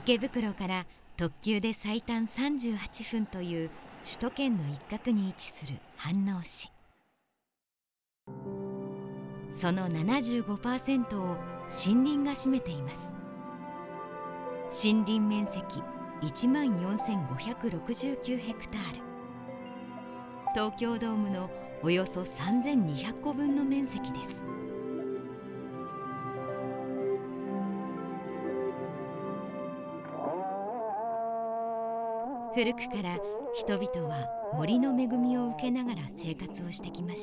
池袋から特急で最短38分という首都圏の一角に位置する飯能市。その 75% を森林が占めています。森林面積14,569ヘクタール、東京ドームのおよそ3200個分の面積です。古くから人々は森の恵みを受けながら生活をしてきました。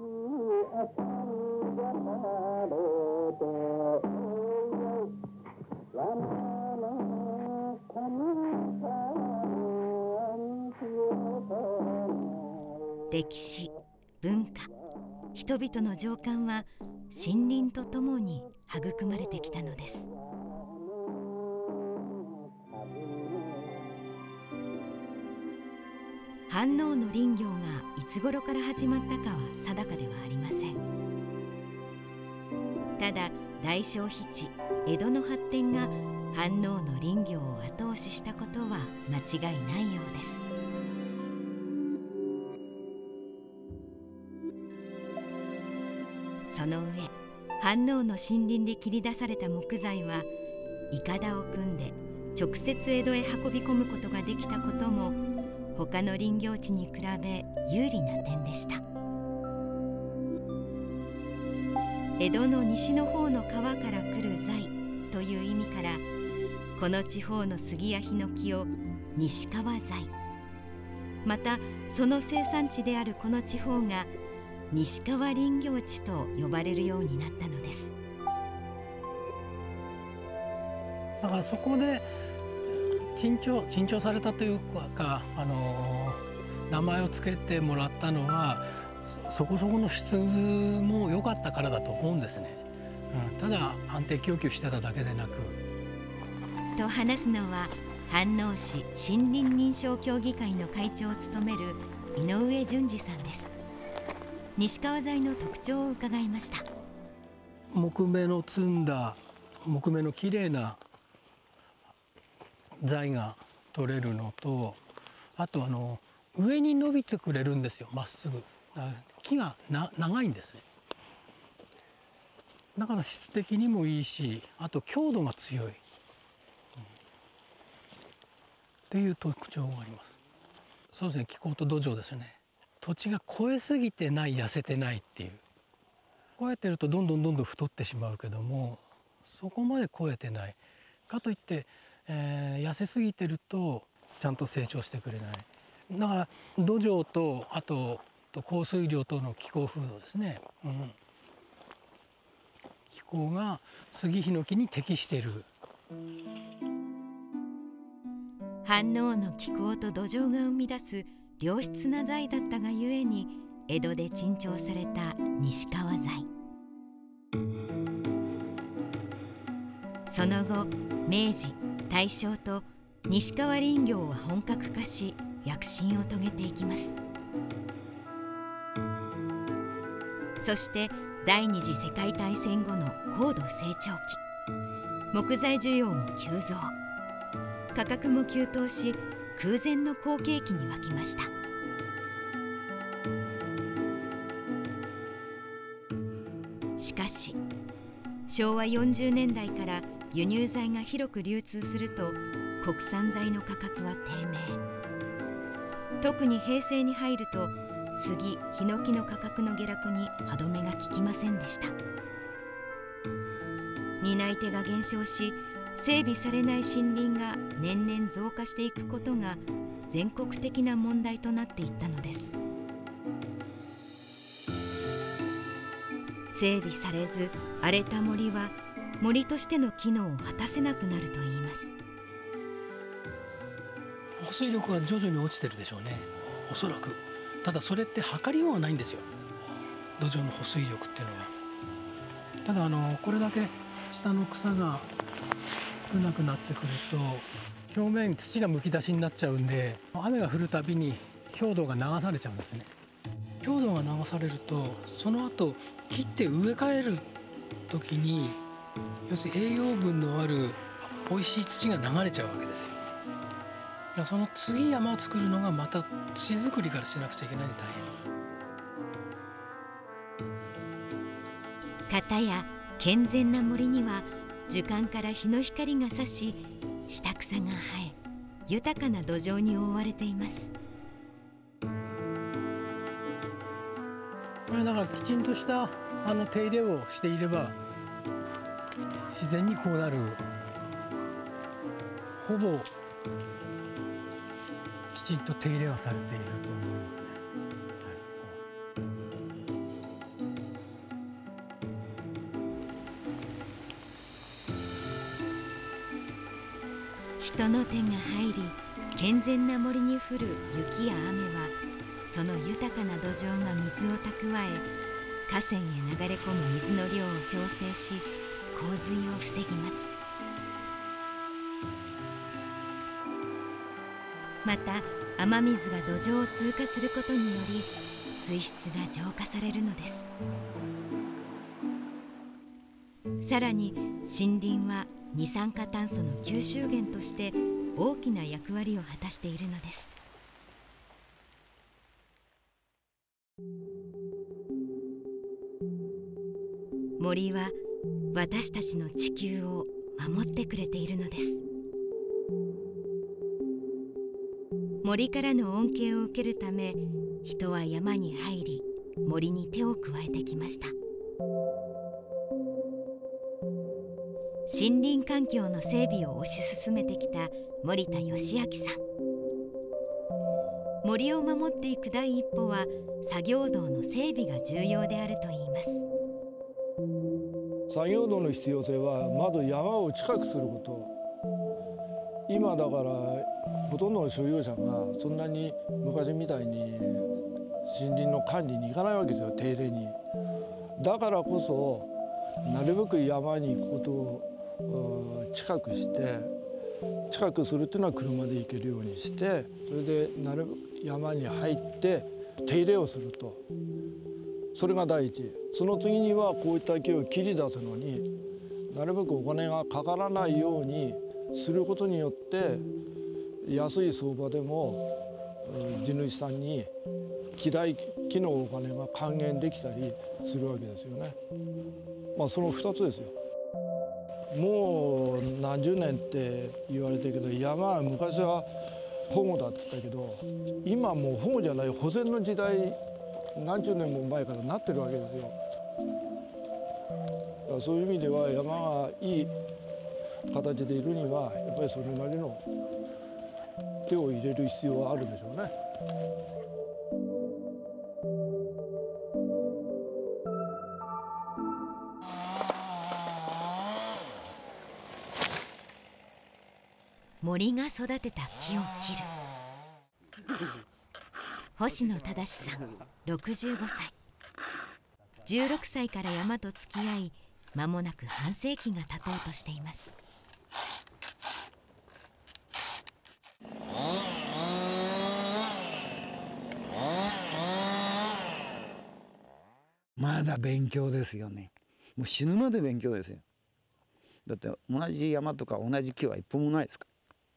歴史、文化、人々の情感は森林とともに育まれてきたのです。飯能の林業がいつ頃から始まったかは定かではありません。ただ大消費地江戸の発展が飯能の林業を後押ししたことは間違いないようです。その上、飯能の森林で切り出された木材はいかだを組んで直接江戸へ運び込むことができたことも他の林業地に比べ有利な点でした。江戸の西の方の川から来る材という意味から、この地方の杉やヒノキを西川材、またその生産地であるこの地方が西川林業地と呼ばれるようになったのです。 だからそこで珍重されたというか、名前を付けてもらったのはそこそこの質も良かったからだと思うんですね。ただ安定供給してただけでなく。 と話すのは飯能市森林認証協議会の会長を務める井上淳二さんです。西川材の特徴を伺いました。 木目の積んだ木目のきれいな材が取れるのと、あと上に伸びてくれるんですよ、まっすぐ。木が長いんですね。だから質的にもいいし、あと強度が強い、っていう特徴があります。そうですね、気候と土壌ですね。土地が肥えすぎてない、痩せてないっていう。肥えてるとどんどん太ってしまうけども、そこまで肥えてないかといって、痩せすぎてるとちゃんと成長してくれない。だから土壌とあと降水量との気候風土ですね、気候が杉ヒノキに適している。 飯能の気候と土壌が生み出す良質な材だったがゆえに江戸で珍重された西川材。その後明治大正と西川林業は本格化し躍進を遂げていきます。そして第二次世界大戦後の高度成長期、木材需要も急増、価格も急騰し空前の好景気に沸きました。しかし昭和40年代から輸入材が広く流通すると国産材の価格は低迷。特に平成に入ると杉・ヒノキの価格の下落に歯止めが効きませんでした。担い手が減少し整備されない森林が年々増加していくことが全国的な問題となっていったのです。整備されず荒れた森は森としての機能を果たせなくなるといいます。 保水力は徐々に落ちてるでしょうね、おそらく。ただそれって測りようがないんですよ、土壌の保水力っていうのは。ただこれだけ下の草が少なくなってくると表面土がむき出しになっちゃうんで、雨が降るたびに強度が流されちゃうんですね。強度が流されるとその後切って植え替える時に、要するに栄養分のある美味しい土が流れちゃうわけですよ。だからその次山を作るのがまた土作りからしなくちゃいけないんで大変。 片や健全な森には樹幹から日の光が差し、下草が生え豊かな土壌に覆われています。 これだからきちんとした手入れをしていれば自然にこうなる、ほぼきちんと手入れはされていると思いますね。 人の手が入り健全な森に降る雪や雨は、その豊かな土壌が水を蓄え、河川へ流れ込む水の量を調整し、洪水を防ぎます。また雨水が土壌を通過することにより水質が浄化されるのです。さらに森林は二酸化炭素の吸収源として大きな役割を果たしているのです。森は私たちの地球を守ってくれているのです。森からの恩恵を受けるため、人は山に入り森に手を加えてきました。森林環境の整備を推し進めてきた森田義明さん。森を守っていく第一歩は作業道の整備が重要であるといいます。 作業道の必要性はまず山を近くすること。今だからほとんどの所有者がそんなに昔みたいに森林の管理に行かないわけですよ、手入れに。だからこそなるべく山に行くことを近くして、近くするっていうのは車で行けるようにして、それでなるべく山に入って手入れをすると、それが第一。その次にはこういった木を切り出すのになるべくお金がかからないようにすることによって、安い相場でも地主さんに木のお金が還元できたりするわけですよね。その2つですよ。もう何十年って言われてるけど、山は昔は保護だって言ったけど、今もう保護じゃない保全の時代、何十年も前からなってるわけですよ。だからそういう意味では山がいい形でいるにはやっぱりそれなりの手を入れる必要はあるでしょうね。 森が育てた木を切る。星野忠さん65歳。16歳から山と付き合い、間もなく半世紀が経とうとしています。 まだ勉強ですよね。もう死ぬまで勉強ですよ。だって同じ山とか同じ木は一本もないですから。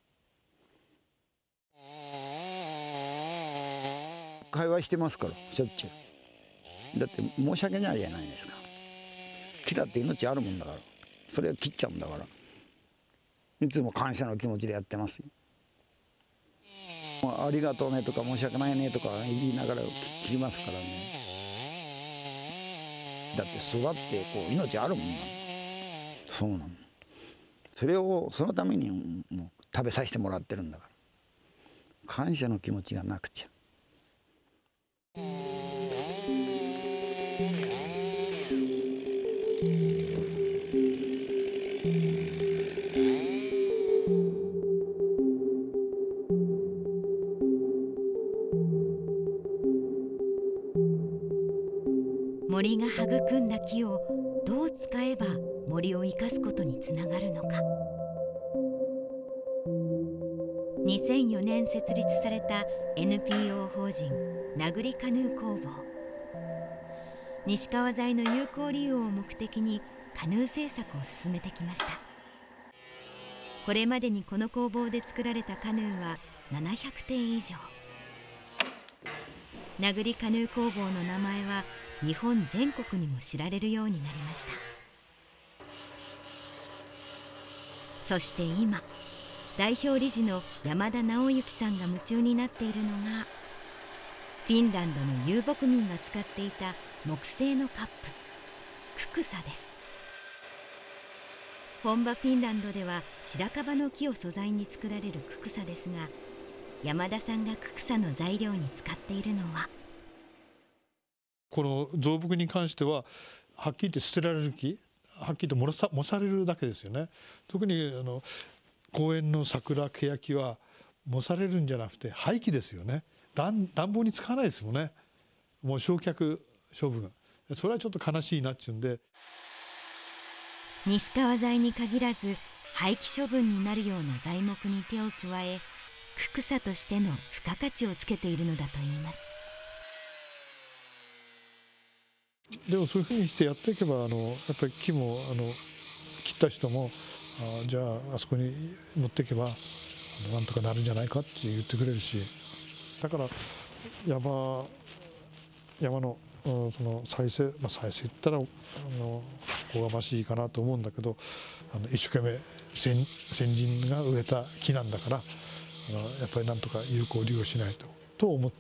会話してますからしょっちゅう。だって申し訳ないじゃないですか。木だって命あるもんだから、それを切っちゃうんだから、いつも感謝の気持ちでやってますよ。ありがとうねとか申し訳ないねとか言いながら切りますからね。だって育ってこう命あるもんだ。そうなの。それをそのためにもう食べさせてもらってるんだから、感謝の気持ちがなくちゃ。 森が育んだ木をどう使えば森を生かすことにつながるのか。2004年設立された NPO 法人名栗カヌー工房。西川材の有効利用を目的にカヌー製作を進めてきました。 これまでにこの工房で作られたカヌーは700点以上。名栗カヌー工房の名前は日本全国にも知られるようになりました。そして今、代表理事の山田直之さんが夢中になっているのが、フィンランドの遊牧民が使っていた木製のカップ、ククサです。本場フィンランドでは白樺の木を素材に作られるククサですが、山田さんがククサの材料に使っているのは、 この造木に関してははっきり言って捨てられる木、はっきりと模されるだけですよね。特に公園の桜ケヤキは模されるんじゃなくて廃棄ですよね。暖房に使わないですもんね。もう焼却処分、それはちょっと悲しいなっちゅうんで、 西川材に限らず廃棄処分になるような材木に手を加え、ククサとしての付加価値をつけているのだといいます。 でもそういうふうにしてやっていけばやっぱり木も切った人もじゃああそこに持っていけばなんとかなるんじゃないかって言ってくれるし、だから山のその再生、再生って言ったらおこがましいかなと思うんだけど、一生懸命先人が植えた木なんだからやっぱりなんとか有効利用しないと思って。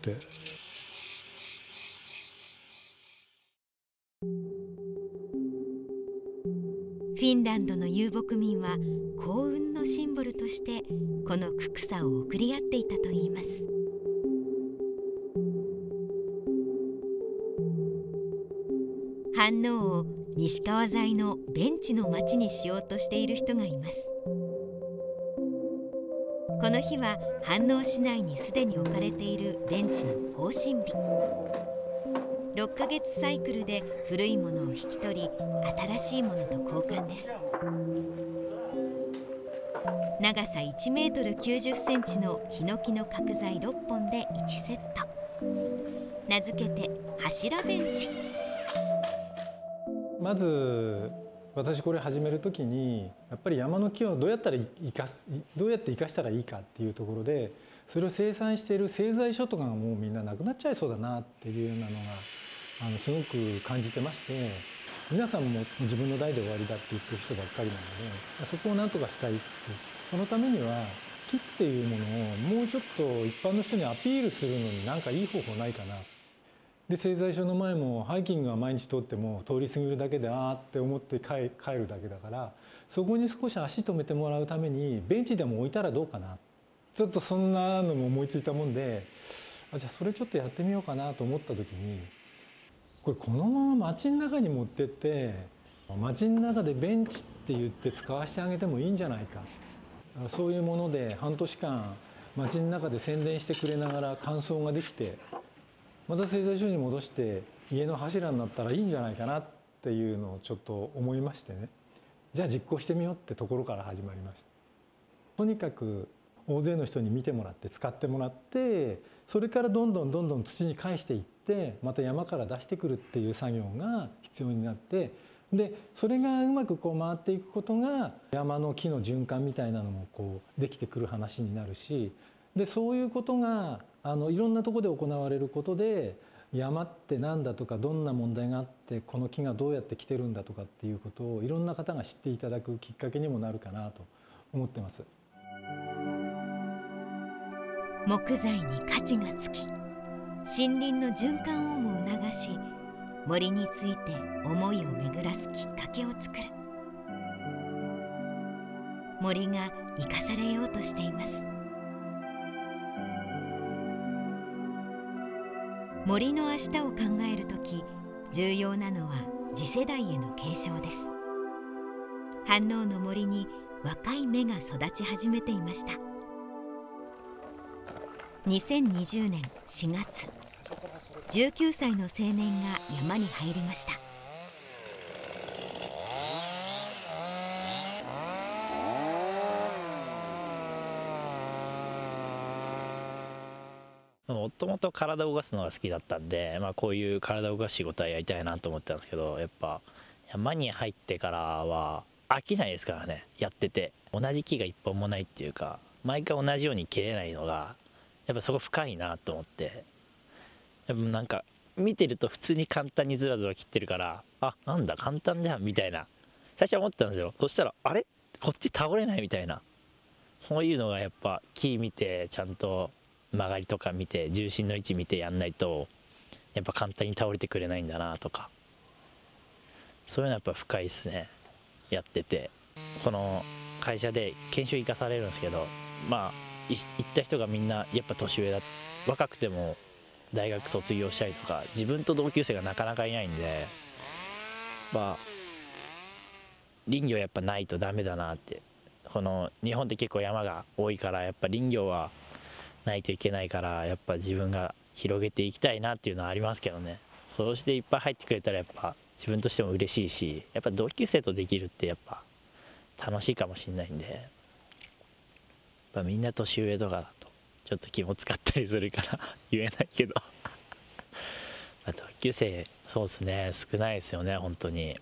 フィンランドの遊牧民は幸運のシンボルとしてこのククサを贈り合っていたといいます。飯能を西川材のベンチの町にしようとしている人がいます。この日は飯能市内にすでに置かれているベンチの更新日。6ヶ月サイクルで古いものを引き取り、新しいものと交換です。長さ1メートル90センチのヒノキの角材6本で1セット。名付けて柱ベンチ。 まず私これ始める時にやっぱり山の木をどうやって生かしたらいいかっていうところで、それを生産している製材所とかがもうみんななくなっちゃいそうだなっていうようなのがすごく感じてまして、皆さんも自分の代で終わりだって言ってる人ばっかりなので、そこをなんとかしたいって、そのためには木っていうものをもうちょっと一般の人にアピールするのに何かいい方法ないかな。で製材所の前もハイキングは毎日通っても通り過ぎるだけであーって思って帰るだけだから、そこに少し足止めてもらうためにベンチでも置いたらどうかな、ちょっとそんなのも思いついたもんで、じゃあそれちょっとやってみようかなと思った時に、このまま街の中に持ってって街の中でベンチって言って使わせてあげてもいいんじゃないか、そういうもので半年間街の中で宣伝してくれながら乾燥ができて、また製材所に戻して家の柱になったらいいんじゃないかなっていうのをちょっと思いましてね、じゃあ実行してみようってところから始まりました。とにかく大勢の人に見てもらって使ってもらって、それからどんどん土に返していって、また山から出してくるっていう作業が必要になって、でそれがうまく回っていくことが山の木の循環みたいなのもできてくる話になるし、でそういうことがいろんなところで行われることで、山って何だとかどんな問題があってこの木がどうやって来てるんだとかっていうことをいろんな方が知っていただくきっかけにもなるかなと思ってます。 木材に価値がつき、森林の循環をも促し、森について思いを巡らすきっかけを作る。森が生かされようとしています。森の明日を考えるとき、重要なのは次世代への継承です。飯能の森に若い芽が育ち始めていました。2020年4月、19歳の青年が山に入りました。 もともと体を動かすのが好きだったんで、こういう体を動かす仕事はやりたいなと思ってたんですけど、やっぱ山に入ってからは飽きないですからね、やってて。同じ木が一本もないっていうか、毎回同じように切れないのがやっぱそこ深いなと思って、やっぱなんか見てると普通に簡単にずらずら切ってるから、あ、なんだ簡単じゃんみたいな最初は思ってたんですよ。そしたらあれこっち倒れないみたいな、そういうのがやっぱ木見てちゃんと曲がりとか見て重心の位置見てやんないとやっぱ簡単に倒れてくれないんだなとか、そういうのはやっぱ深いですね、やってて。この会社で研修生かされるんですけど、まあ行った人がみんなやっぱ年上だ、若くても大学卒業したりとか自分と同級生がなかなかいないんで、まあ林業やっぱないとダメだなって。この日本って結構山が多いからやっぱ林業はないといけないから、やっぱ自分が広げていきたいなっていうのはありますけどね。そうしていっぱい入ってくれたらやっぱ自分としても嬉しいし、やっぱ同級生とできるってやっぱ楽しいかもしれないんで、やっぱみんな年上とかだとちょっと気も使ったりするから言えないけどまあ同級生そうですね、少ないですよね本当に。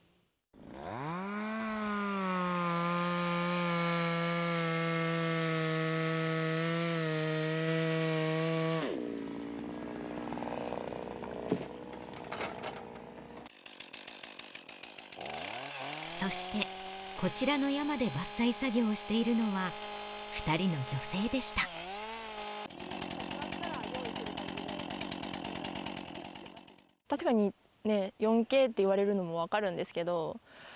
そしてこちらの山で伐採作業をしているのは2人の女性でした。 確かにね 4K って言われるのも分かるんですけど、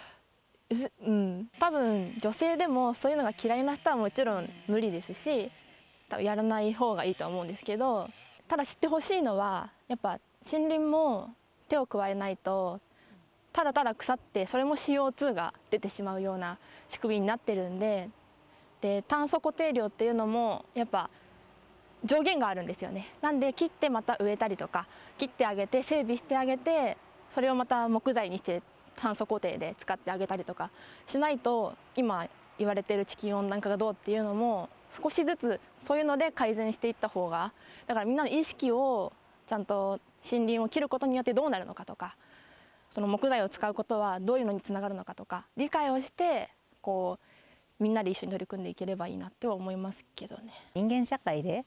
多分女性でもそういうのが嫌いな人はもちろん無理ですし、多分やらない方がいいとは思うんですけど、ただ知ってほしいのはやっぱ森林も手を加えないとただただ腐ってそれも CO2 が出てしまうような仕組みになってるんで、炭素固定量っていうのもやっぱ上限があるんですよね。なんで切ってまた植えたりとか切ってあげて整備してあげて、それをまた木材にして炭素固定で使ってあげたりとかしないと、今言われてる地球温暖化がどうっていうのも少しずつそういうので改善していった方が、だからみんなの意識をちゃんと森林を切ることによってどうなるのかとか、その木材を使うことはどういうのにつながるのかとか理解をして、こうみんなで一緒に取り組んでいければいいなっては思いますけどね。 人間社会で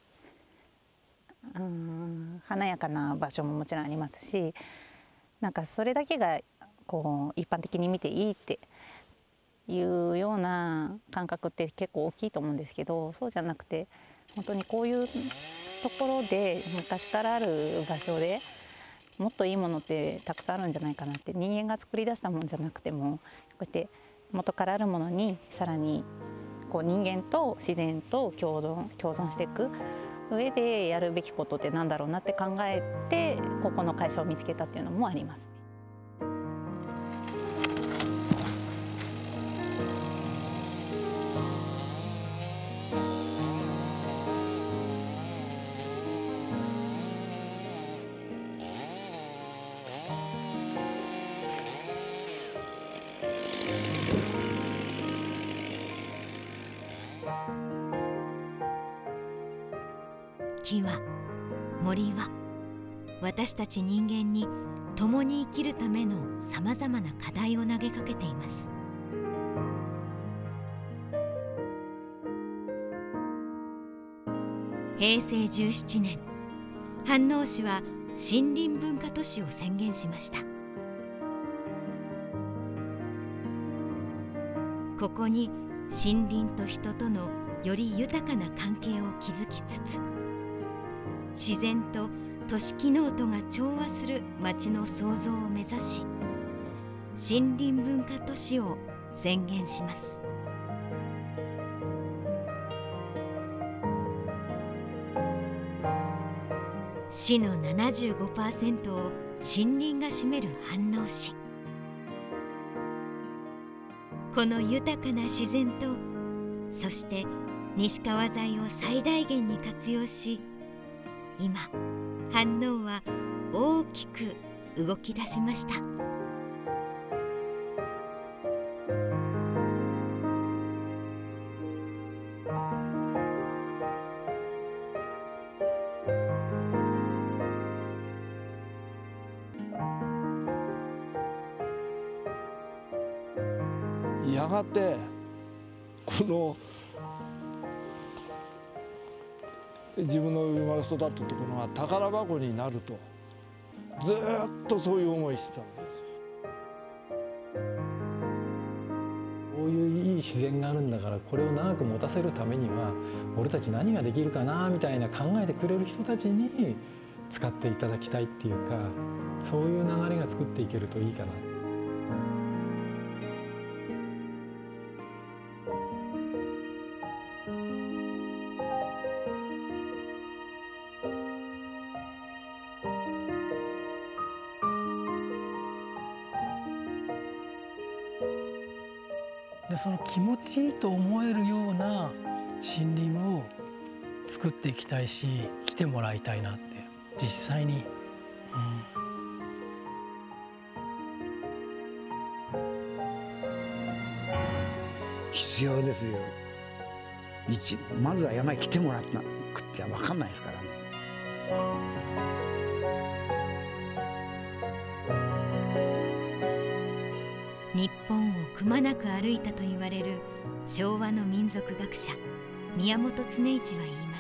華やかな場所ももちろんありますし、なんかそれだけがこう一般的に見ていいっていうような感覚って結構大きいと思うんですけど、そうじゃなくて本当にこういうところで昔からある場所でもっといいものってたくさんあるんじゃないかなって、人間が作り出したものじゃなくてもこうやって元からあるものにさらにこう人間と自然と共存していく上でやるべきことってなんだろうなって考えてここの会社を見つけたっていうのもあります。 木は森は私たち人間に共に生きるためのさまざまな課題を投げかけています。平成17年、飯能市は森林文化都市を宣言しました。ここに森林と人とのより豊かな関係を築きつつ、自然と都市機能とが調和する街の創造を目指し、森林文化都市を宣言します。市の 75% を森林が占める飯能市。この豊かな自然と、そして西川材を最大限に活用し、今飯能は大きく動き出しました。 やがてこの自分の生まれ育ったところが宝箱になるとずっとそういう思いしてたんです。 こういういい自然があるんだから、これを長く持たせるためには俺たち何ができるかなみたいな考えてくれる人たちに使っていただきたいっていうか、そういう流れが作っていけるといいかな。 でその気持ちいいと思えるような森林を作っていきたいし、来てもらいたいなって実際に、 必要ですよ。まずは山へ来てもらったくっちゃ分かんないですからね。 日本をくまなく歩いたと言われる昭和の民族学者宮本常一は言います。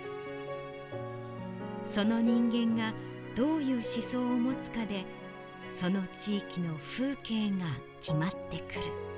その人間がどういう思想を持つかで、その地域の風景が決まってくる。